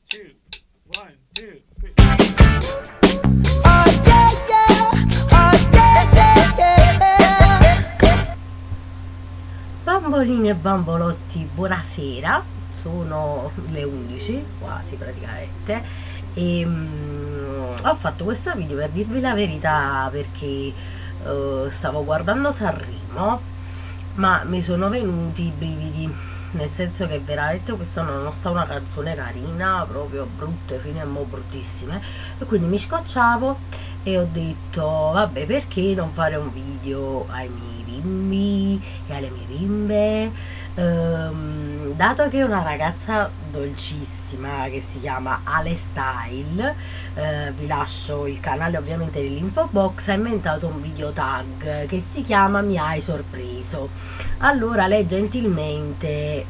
two, one, two, three. Oh yeah, yeah. Oh yeah, yeah, yeah. Bamboline e bambolotti, buonasera, sono le 11, quasi praticamente, e ho fatto questo video per dirvi la verità perché stavo guardando Sanremo, ma mi sono venuti i brividi, nel senso che veramente quest'anno non sta una canzone carina, proprio brutte, fine mo bruttissime, e quindi mi scocciavo e ho detto vabbè, perché non fare un video ai miei bimbi e alle mie bimbe. Dato che una ragazza dolcissima che si chiama Ale Style, vi lascio il canale ovviamente nell'info box, ha inventato un video tag che si chiama Mi hai sorpreso. Allora lei gentilmente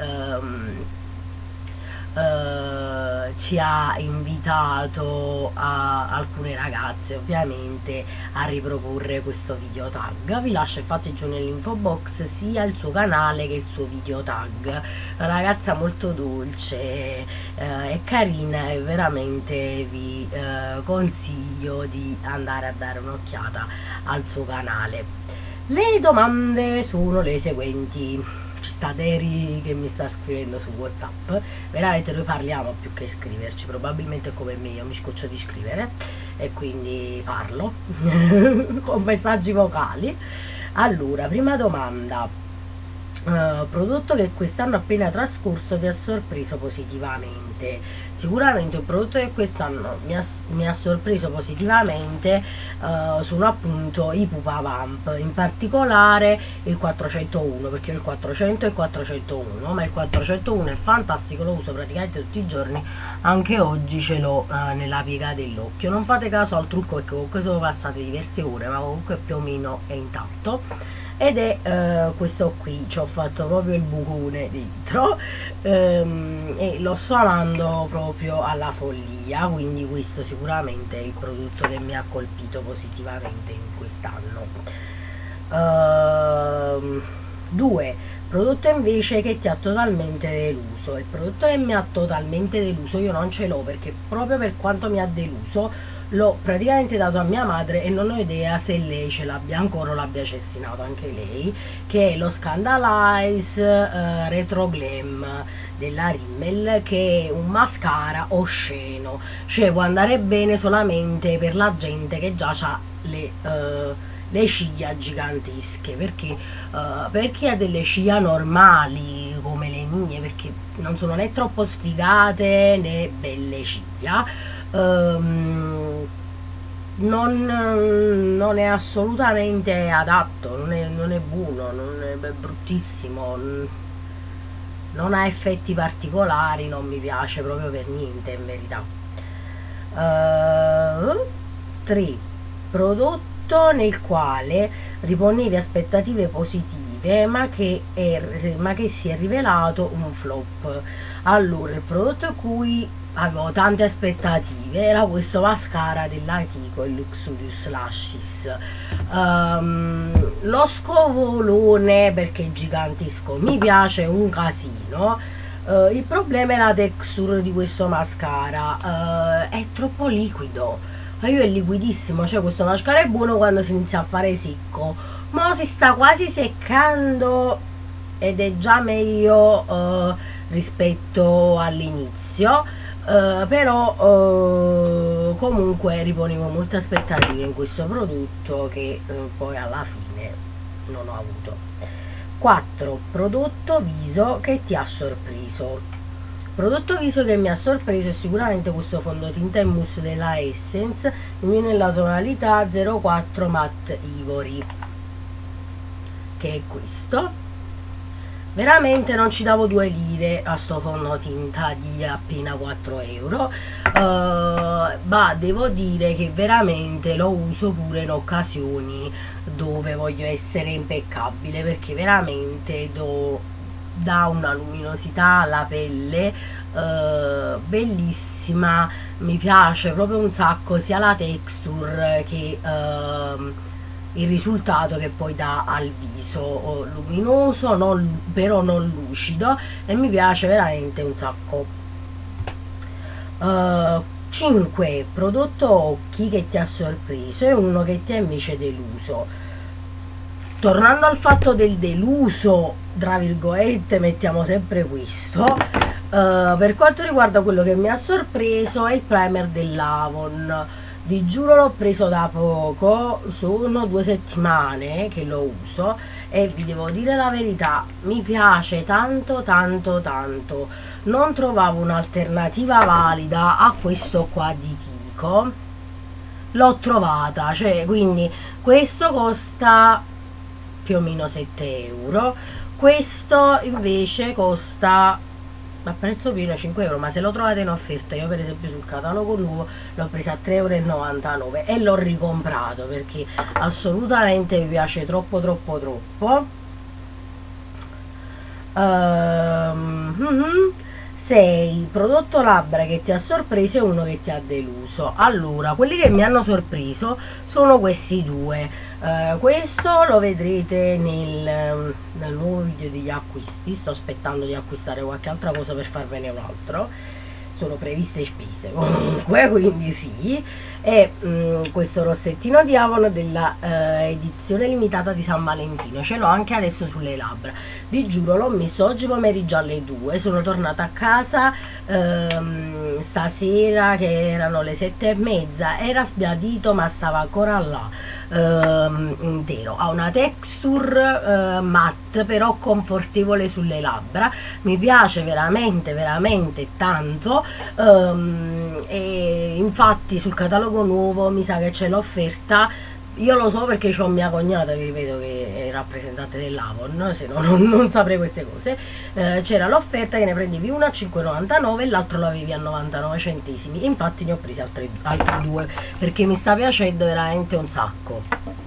ci ha invitato a alcune ragazze ovviamente a riproporre questo video tag. Vi lascio infatti giù nell'info box sia il suo canale che il suo video tag. Una ragazza molto dolce e carina, e veramente vi consiglio di andare a dare un'occhiata al suo canale. Le domande sono le seguenti. Ci sta Deri che mi sta scrivendo su WhatsApp. Veramente noi parliamo più che scriverci, probabilmente come me, io mi scoccio di scrivere e quindi parlo con messaggi vocali. Allora, prima domanda. Prodotto che quest'anno appena trascorso ti ha sorpreso positivamente. Sicuramente un prodotto che quest'anno mi ha sorpreso positivamente sono appunto i Pupa Vamp, in particolare il 401, perché ho il 400 e il 401, ma il 401 è fantastico, lo uso praticamente tutti i giorni, anche oggi ce l'ho nella piega dell'occhio. Non fate caso al trucco perché comunque sono passate diverse ore, ma comunque più o meno è intatto. Ed è questo qui, ci ho fatto proprio il bucone dentro e lo sto amando proprio alla follia, quindi questo sicuramente è il prodotto che mi ha colpito positivamente in quest'anno. 2. Prodotto invece che ti ha totalmente deluso. Il prodotto che mi ha totalmente deluso io non ce l'ho, perché proprio per quanto mi ha deluso l'ho praticamente dato a mia madre e non ho idea se lei ce l'abbia ancora o l'abbia cestinato anche lei, che è lo Scandalize Retro Glam della Rimmel, che è un mascara osceno, cioè può andare bene solamente per la gente che già ha le ciglia gigantesche, perché per chi ha delle ciglia normali come le mie, perché non sono né troppo sfigate né belle ciglia, non è assolutamente adatto, non è buono, è bruttissimo, non ha effetti particolari, non mi piace proprio per niente in verità. 3. Prodotto nel quale riponevi aspettative positive ma che si è rivelato un flop. Allora, il prodotto a cui avevo tante aspettative era questo mascara della Kiko, il Luxurious Lashes. Lo scovolone, perché è gigantesco, mi piace un casino. Il problema è la texture di questo mascara, è troppo liquido. Ma io è liquidissimo, cioè questo mascara è buono quando si inizia a fare secco, ma si sta quasi seccando ed è già meglio rispetto all'inizio. Però comunque riponevo molte aspettative in questo prodotto che poi alla fine non ho avuto. 4. Prodotto viso che ti ha sorpreso. Prodotto viso che mi ha sorpreso è sicuramente questo fondotinta in mousse della Essence, nella tonalità 04 Matte Ivory, che è questo. Veramente non ci davo 2 lire a sto fondotinta di appena 4 euro, ma devo dire che veramente lo uso pure in occasioni dove voglio essere impeccabile, perché veramente dà una luminosità alla pelle bellissima, mi piace proprio un sacco sia la texture che il risultato che poi dà al viso, luminoso però non lucido, e mi piace veramente un sacco. 5 prodotto occhi che ti ha sorpreso e uno che ti ha invece deluso. Tornando al fatto del deluso, tra virgolette, mettiamo sempre questo. Per quanto riguarda quello che mi ha sorpreso è il primer dell'Avon. Vi giuro l'ho preso da poco, sono 2 settimane che lo uso e vi devo dire la verità, mi piace tanto tanto tanto. Non trovavo un'alternativa valida a questo qua di Kiko, l'ho trovata, cioè quindi questo costa più o meno 7 euro, questo invece costa a prezzo pieno 5 euro, ma se lo trovate in offerta, io per esempio sul catalogo nuovo l'ho presa a 3,99 euro e l'ho ricomprato perché assolutamente mi piace troppo troppo troppo. 6 prodotto labbra che ti ha sorpreso e uno che ti ha deluso. Allora, quelli che mi hanno sorpreso sono questi due. Questo lo vedrete nel nuovo video degli acquisti. Sto aspettando di acquistare qualche altra cosa per farvene un altro, sono previste spese comunque, quindi sì. E questo rossettino di Avon della edizione limitata di San Valentino, ce l'ho anche adesso sulle labbra, vi giuro l'ho messo oggi pomeriggio alle 2, sono tornata a casa stasera che erano le 7:30, era sbiadito ma stava ancora là, intero. Ha una texture matte però confortevole sulle labbra, mi piace veramente veramente tanto. E infatti sul catalogo nuovo mi sa che c'è l'offerta, io lo so perché c'ho mia cognata, vi ripeto, che è rappresentante dell'Avon, se no non saprei queste cose. C'era l'offerta che ne prendevi uno a 5,99 e l'altro lo avevi a 99 centesimi, infatti ne ho presi altri due perché mi sta piacendo veramente un sacco.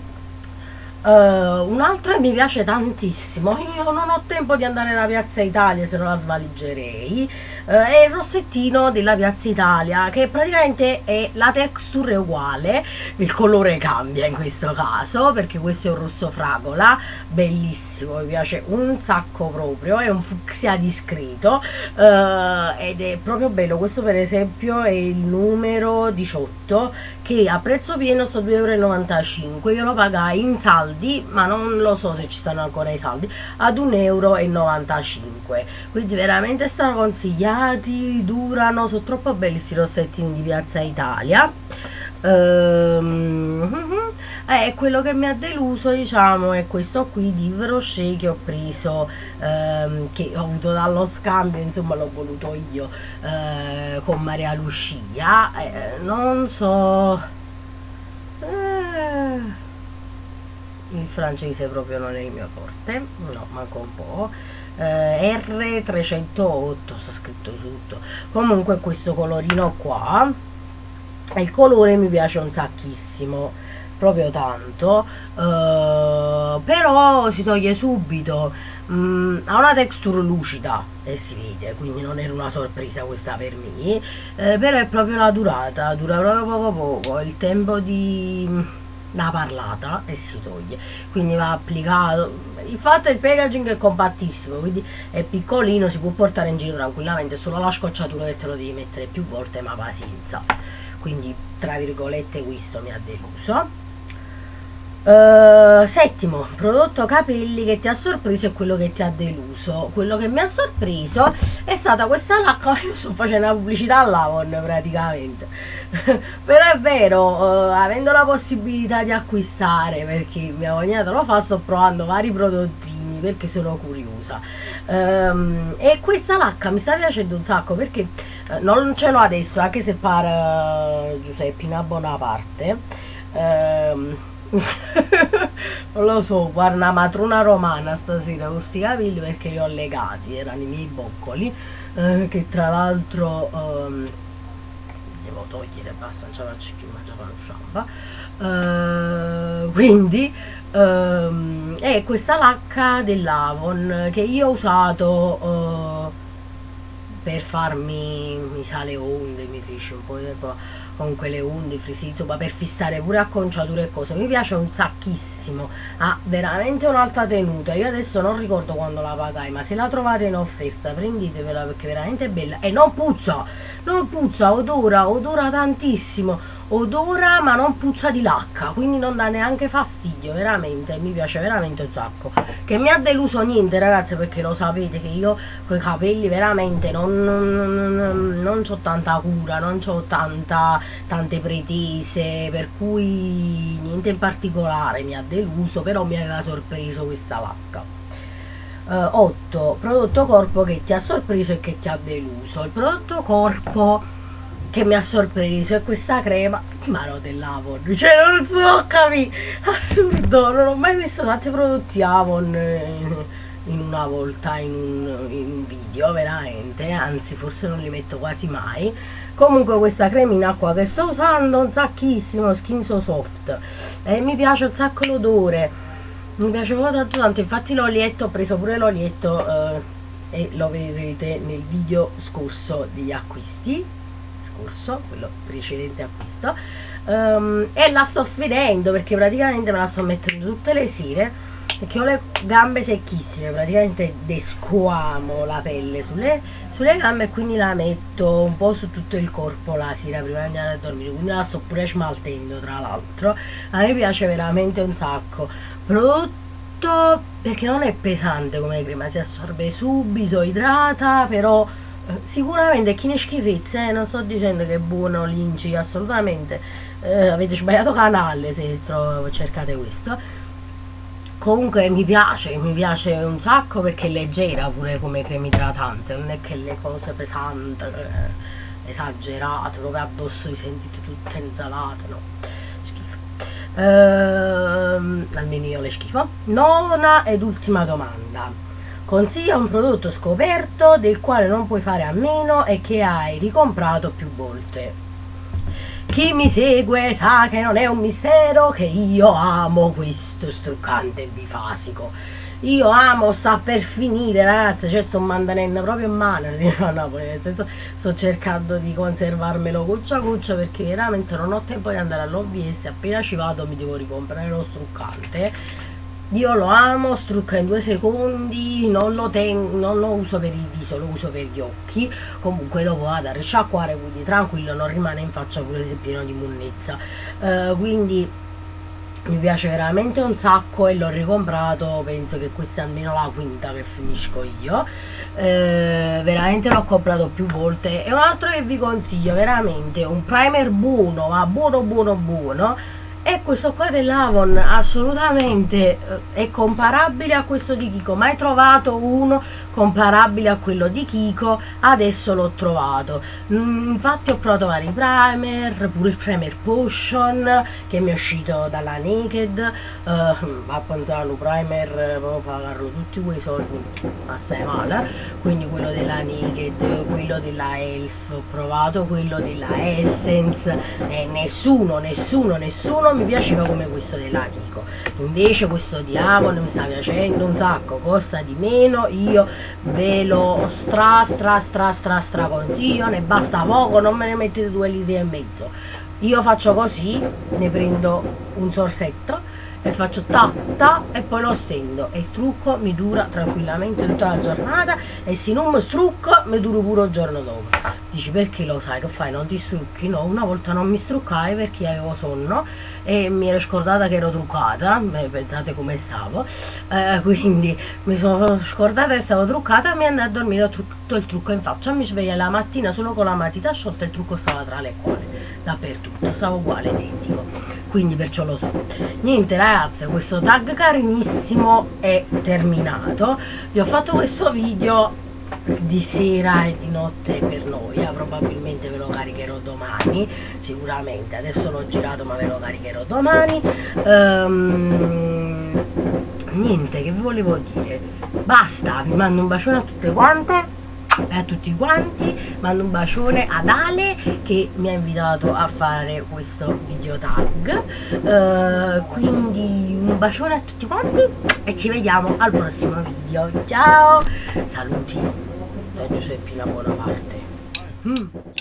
Un altro che mi piace tantissimo, io non ho tempo di andare alla Piazza Italia se no la svaligerei, è il rossettino della Piazza Italia, che praticamente è la texture è uguale, il colore cambia in questo caso perché questo è un rosso fragola bellissimo, mi piace un sacco proprio, è un fucsia discreto ed è proprio bello. Questo per esempio è il numero 18 che a prezzo pieno sto 2,95 euro, io lo pagai in saldi ma non lo so se ci stanno ancora i saldi, ad 1,95 euro, quindi veramente straconsigliati, durano, sono troppo belli questi rossettini di Piazza Italia. Quello che mi ha deluso diciamo è questo qui di Yves Rocher che ho preso, che ho avuto dallo scambio, insomma l'ho voluto io con Maria Lucia, non so, il francese proprio non è il mio forte, no, manco un po'. R308 sta scritto tutto, comunque questo colorino qua, il colore mi piace un sacchissimo, proprio tanto, però si toglie subito, ha una texture lucida e si vede, quindi non era una sorpresa questa per me, però è proprio la durata, dura proprio poco, il tempo di una parlata e si toglie, quindi va applicato. Il fatto è il packaging è compattissimo, quindi è piccolino, si può portare in giro tranquillamente, solo la scocciatura che te lo devi mettere più volte, ma pazienza, quindi tra virgolette questo mi ha deluso. Settimo prodotto capelli che ti ha sorpreso e quello che ti ha deluso. Quello che mi ha sorpreso è stata questa lacca, io sto facendo la pubblicità all'Avon praticamente però è vero, avendo la possibilità di acquistare, perché mia cognata lo fa, sto provando vari prodottini perché sono curiosa, e questa lacca mi sta piacendo un sacco perché non ce l'ho adesso, anche se pare Giuseppina Bonaparte, non lo so, guarda, una matrona romana stasera con questi capelli perché li ho legati, erano i miei boccoli, che tra l'altro devo togliere, basta, non ce la faccio più, ma già fa lo sciamba. Quindi è questa lacca dell'Avon che io ho usato per farmi, mi sa, le onde, mi fece un po' di tempo, comunque le unghie, frisito, ma per fissare pure acconciature e cose. Mi piace un sacchissimo, ha veramente un'alta tenuta. Io adesso non ricordo quando la pagai, ma se la trovate in offerta prendetevela perché è veramente bella e non puzza, non puzza, odora tantissimo. Odora ma non puzza di lacca, quindi non dà neanche fastidio, veramente, mi piace veramente un sacco. Che mi ha deluso niente ragazzi, perché lo sapete che io con i capelli veramente non ho tanta cura, non ho tante pretese, per cui niente in particolare mi ha deluso, però mi aveva sorpreso questa lacca. 8. Prodotto corpo che ti ha sorpreso e che ti ha deluso. Il prodotto corpo che mi ha sorpreso è questa crema di mano dell'Avon, cioè non so capire, assurdo, non ho mai messo tanti prodotti Avon in una volta in un video, veramente, anzi forse non li metto quasi mai. Comunque questa cremina qua che sto usando un sacchissimo, Skin So Soft, e mi piace un sacco l'odore, mi piace proprio tanto, infatti l'olietto, ho preso pure l'olietto e lo vedrete nel video scorso degli acquisti, quello precedente acquisto, e la sto finendo perché praticamente me la sto mettendo tutte le sere perché ho le gambe secchissime, praticamente desquamo la pelle sulle gambe e quindi la metto un po' su tutto il corpo la sera prima di andare a dormire, quindi la sto pure smaltendo tra l'altro. A me piace veramente un sacco, prodotto perché non è pesante come crema, si assorbe subito, idrata, però sicuramente chi ne schifezze, non sto dicendo che è buono l'inci, assolutamente, avete sbagliato canale se cercate questo. Comunque mi piace un sacco perché è leggera pure come crema idratante, non è che le cose pesanti, esagerate, proprio addosso vi sentite tutte insalate, no, schifo, almeno io le schifo. Nona ed ultima domanda: consiglia un prodotto scoperto del quale non puoi fare a meno e che hai ricomprato più volte. Chi mi segue sa che non è un mistero che io amo questo struccante bifasico. Io amo, sta per finire ragazzi, cioè sto mantenendo proprio in mano, no, nel senso, sto cercando di conservarmelo goccia a goccia perché veramente non ho tempo di andare all'OVS, appena ci vado mi devo ricomprare lo struccante. Io lo amo, strucca in 2 secondi, non lo uso per il viso, lo uso per gli occhi. Comunque dopo vado a risciacquare, quindi tranquillo, non rimane in faccia pure se è pieno di munnezza. Quindi mi piace veramente un sacco e l'ho ricomprato, penso che questa è almeno la quinta che finisco io. Veramente l'ho comprato più volte. E un altro che vi consiglio, veramente un primer buono, ma buono, e questo qua dell'Avon assolutamente è comparabile a questo di Kiko, mai trovato uno comparabile a quello di Kiko, adesso l'ho trovato. Infatti ho provato vari primer, pure il primer potion che mi è uscito dalla Naked, a quantare un primer proprio pagarlo tutti quei soldi, assai male, quindi quello della Naked, quello della Elf, ho provato quello della Essence e nessuno mi piaceva come questo della Kiko. Invece questo di Avon mi sta piacendo un sacco, costa di meno, io ve lo stra consiglio, ne basta poco, non me ne mettete 2,5 litri. Io faccio così, ne prendo un sorsetto e faccio ta e poi lo stendo e il trucco mi dura tranquillamente tutta la giornata e se non mi strucco mi dura pure il giorno dopo. Dici perché lo sai che fai, non ti strucchi? No, una volta non mi struccai perché avevo sonno e mi ero scordata che ero truccata, pensate come stavo, quindi mi sono scordata che stavo truccata e mi andai a dormire, ho tutto il trucco in faccia, mi svegliai la mattina solo con la matita sciolta, il trucco stava tra le cuore, dappertutto, stava uguale, identico, quindi perciò lo so. Niente ragazzi, questo tag carinissimo è terminato, vi ho fatto questo video di sera e di notte per noia, probabilmente ve lo caricherò domani, sicuramente, adesso l'ho girato ma ve lo caricherò domani. Niente, che vi volevo dire, basta, vi mando un bacione a tutte quante e a tutti quanti, mando un bacione ad Ale che mi ha invitato a fare questo video tag, quindi un bacione a tutti quanti e ci vediamo al prossimo video, ciao, saluti da Giuseppina Bonaparte.